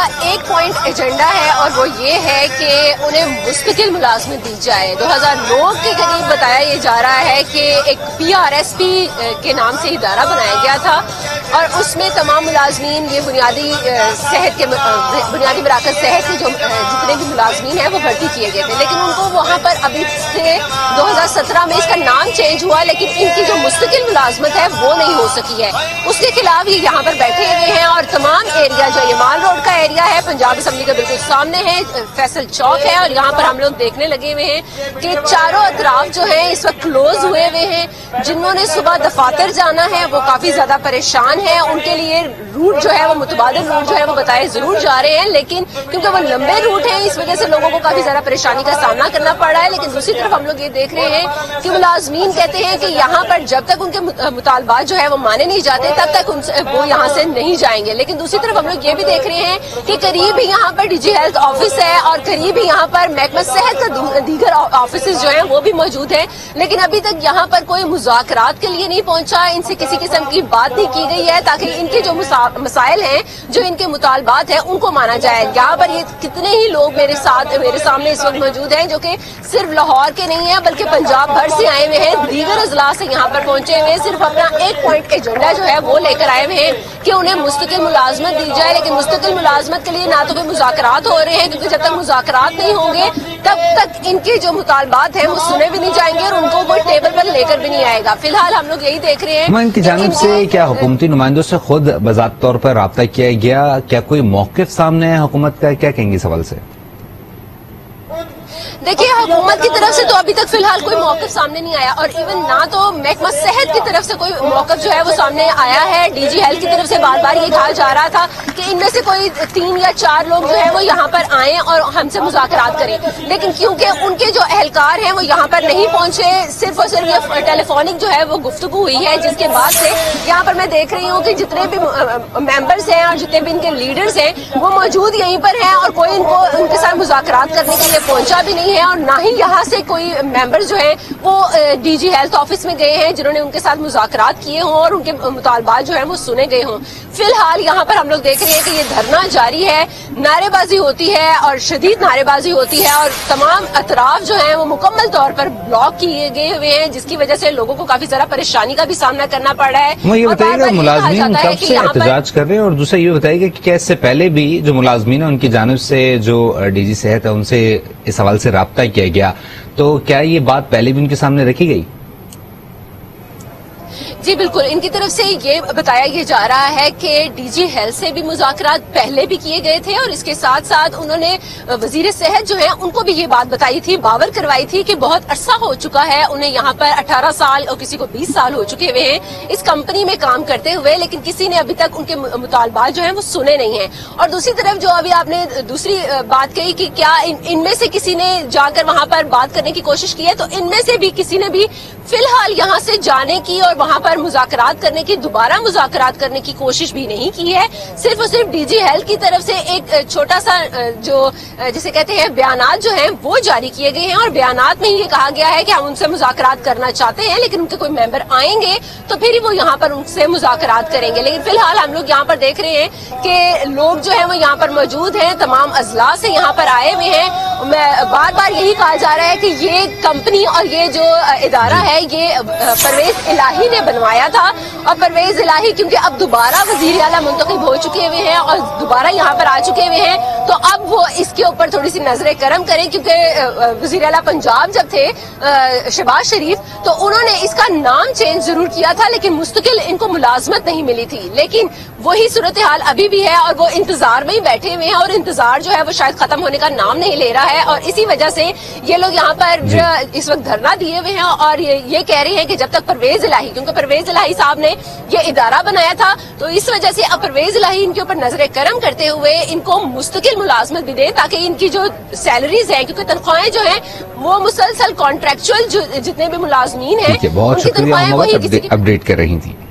ایک point agenda ہے اور وہ یہ ہے کہ انہیں مستقل ملازمت دی جائے. 2009 کے قریب بتایا یہ جا رہا ہے کہ ایک PRSP کے نام سے ادارہ بنایا گیا تھا اور اس میں تمام ملازمین یہ بنیادی مراکز صحت کے جو جتنے بھی ملازمین ہیں وہ بھرتی کیے گئے تھے, لیکن ان کو وہاں پر ابھی سے 2017 میں اس کا نام چینج ہوا, لیکن ان کی جو مستقل ملازمت ہے وہ نہیں ہو سکی ہے. اس کے خلاف یہ یہاں پر بیٹھے ہوئے ہیں اور تمام ایریا جو یہ مال روڈ کا ایریا ہے پنجاب اسمبلی کا بالکل سامنے ہے, فیصل چوک ہے, اور یہاں پر ہم لوگ دیکھنے لگے ہوئے ہیں کہ چاروں اطراف جو ہیں اس وقت کلوز ہوئے ہوئے ہیں. جنہوں نے صبح دفاتر جانا ہے وہ کافی زیادہ پریشان ہیں, ان کے لیے روٹ جو ہے وہ متبادل روٹ جو ہے وہ بتائے ضرور جا رہے ہیں, لیکن کیونکہ وہ لمبے روٹ ہیں اس وجہ سے لوگوں کو کافی زیادہ پریشانی کا سامنا کرنا پڑ رہا ہے. لیکن دوسری طرف ہم لوگ یہ دیکھ رہے ہیں کہ ملازمین کہتے ہیں کہ یہاں پر جب تک ان کے مطالبات جو ہے وہ مانے نہیں جاتے تب تک وہ یہاں سے نہیں جائیں گے. لیکن دوسری طرف ہم لوگ یہ بھی دیکھ رہے ہیں کہ قریب ہی یہاں پر DG ہیلتھ آفس ہے اور قریب ہی یہاں پر محکمہ صحت کا دیگر آفیسز جو ہیں وہ بھی موجود ہیں, لیکن ابھی تک یہاں پر کوئی مذاکرات کے لیے نہیں پہنچا, ان سے کسی قسم کی بات نہیں کی گئی ہے تاکہ ان کے جو مسائل ہیں جو ان کے مطالبات ہیں ان کو مانا جائے. یہاں پر یہ کتنے ہی لوگ میرے سامنے اس وقت موجود ہیں جو کہ صرف لاہور کے نہیں ہیں بلکہ پنجاب بھر سے آئے ہوئے ہیں, دیگر اضلاع سے یہاں پر پہنچے ہوئے ہیں, صرف اپنا ایک پوائنٹ ایجنڈا جو ہے وہ لے کر آئے ہوئے ہیں کہ انہیں مستقل ملازمت دی جائے. لیکن مستقل ملازمت کے لیے نہ تو کوئی مذاکرات ہو رہے ہیں, کیونکہ جب تک مذاکرات نہیں ہوں گے تب تک ان کے جو مطالبات ہیں وہ سنے بھی نہیں جائیں گے اور ان کو کوئی ٹیبل پر لے کر بھی نہیں آئے گا. فی الحال ہم لوگ یہی دیکھ رہے ہیں. ان کی جانب سے کیا حکومتی نمائندوں سے خود بذات طور پر رابطہ کیا گیا, کیا کوئی موقف سامنے ہے حکومت کا, کیا کہیں گے اس حوالے سے؟ دیکھیے حکومت کی طرف سے تو ابھی تک فی الحال کوئی موقف سامنے نہیں آیا, اور ایون نہ تو محکمہ صحت کی طرف سے کوئی موقف جو ہے وہ سامنے آیا ہے. DG ہیلتھ کی طرف سے بار بار یہ کہا جا رہا تھا کہ ان میں سے کوئی 3 یا 4 لوگ جو ہے وہ یہاں پر آئیں اور ہم سے مذاکرات کریں, لیکن کیونکہ ان کے جو اہلکار ہیں وہ یہاں پر نہیں پہنچے, صرف اور صرف یہ ٹیلی فونک جو ہے وہ گفتگو ہوئی ہے, جس کے بعد سے یہاں پر میں دیکھ رہی ہوں کہ جتنے بھی ممبرس ہیں اور جتنے بھی ان کے لیڈرز ہیں وہ موجود یہیں پر ہیں, اور کوئی ان کے ساتھ مذاکرات کرنے کے لیے پہنچا بھی نہیں ہے, اور نہ ہی یہاں سے کوئی ممبر جو ہیں وہ DG ہیلتھ آفس میں گئے ہیں جنہوں نے ان کے ساتھ مذاکرات کیے ہوں اور ان کے مطالبات جو ہیں وہ سنے گئے ہوں. فی الحال یہاں پر ہم لوگ دیکھ رہے ہیں کہ یہ دھرنا جاری ہے, نعرے بازی ہوتی ہے اور شدید نعرے بازی ہوتی ہے, اور تمام اطراف جو ہیں وہ مکمل طور پر بلاک کیے گئے ہوئے ہیں, جس کی وجہ سے لوگوں کو کافی زیادہ پریشانی کا بھی سامنا کرنا پڑ رہا ہے. وہ یہ بتائیے گا ملازمین کب سے احتجاج کر رہے ہیں, اور دوسرا یہ بتائیے گا کہ کیا اس سے پہلے بھی جو ملازمین ہیں ان کی جانب سے جو DG صحت ہے ان سے اس حوالے سے رابطہ کیا گیا, تو کیا یہ بات پہلے بھی ان کے سامنے رکھی گئی؟ جی بالکل, ان کی طرف سے یہ بتایا یہ جا رہا ہے کہ DG ہیلتھ سے بھی مذاکرات پہلے بھی کیے گئے تھے, اور اس کے ساتھ ساتھ انہوں نے وزیر صحت جو ہیں ان کو بھی یہ بات بتائی تھی, باور کروائی تھی کہ بہت عرصہ ہو چکا ہے انہیں یہاں پر 18 سال اور کسی کو 20 سال ہو چکے ہوئے ہیں اس کمپنی میں کام کرتے ہوئے, لیکن کسی نے ابھی تک ان کے مطالبات جو ہیں وہ سنے نہیں ہیں. اور دوسری طرف جو ابھی آپ نے دوسری بات کہی کہ کیا ان میں سے کسی نے جا کر وہاں پر بات کرنے کی کوشش کی ہے, تو ان میں سے بھی کسی نے بھی فی الحال یہاں سے جانے کی اور وہاں پر مذاکرات کرنے کی, دوبارہ مذاکرات کرنے کی کوشش بھی نہیں کی ہے. صرف اور صرف DG ہیلتھ کی طرف سے ایک چھوٹا سا جو جسے کہتے ہیں بیانات جو ہیں وہ جاری کیے گئے ہیں, اور بیانات میں یہ کہا گیا ہے کہ ہم ان سے مذاکرات کرنا چاہتے ہیں, لیکن ان کے کوئی ممبر آئیں گے تو پھر ہی وہ یہاں پر ان سے مذاکرات کریں گے. لیکن فی الحال ہم لوگ یہاں پر دیکھ رہے ہیں کہ لوگ جو ہیں وہ یہاں پر موجود ہیں, تمام اضلاع سے یہاں پر آئے ہوئے ہیں. بار بار یہی کہا جا رہا ہے کہ یہ کمپنی اور یہ جو ادارہ ہے یہ پرویز الہی نے بنوایا تھا, اور پرویز الہی کیونکہ اب دوبارہ وزیر اعلیٰ منتخب ہو چکے ہوئے ہیں اور دوبارہ یہاں پر آ چکے ہوئے ہیں, تو اب وہ اس کے اوپر تھوڑی سی نظر کرم کریں, کیونکہ وزیر اعلیٰ پنجاب جب تھے شہباز شریف تو انہوں نے اس کا نام چینج ضرور کیا تھا, لیکن مستقل ان کو ملازمت نہیں ملی تھی. لیکن وہی صورتحال ابھی بھی ہے اور وہ انتظار میں ہی بیٹھے ہوئے ہیں, اور انتظار جو ہے وہ شاید ختم ہونے کا نام نہیں لے رہا ہے, اور اسی وجہ سے یہ لوگ یہاں پر اس وقت دھرنا دیے ہوئے ہیں اور یہ کہہ رہے ہیں کہ جب تک پرویز الہی, کیونکہ پرویز الہی صاحب نے یہ ادارہ بنایا تھا تو اس وجہ سے اب پرویز الہی ان کے اوپر نظر کرم کرتے ہوئے ان کو مستقل ملازمت بھی دیں, تاکہ ان کی جو سیلریز ہیں, کیونکہ تنخواہیں جو ہیں وہ مسلسل کانٹریکچوئل جتنے بھی ملازمین ہیں بہت شکریہ اپڈیٹ کر رہی تھی.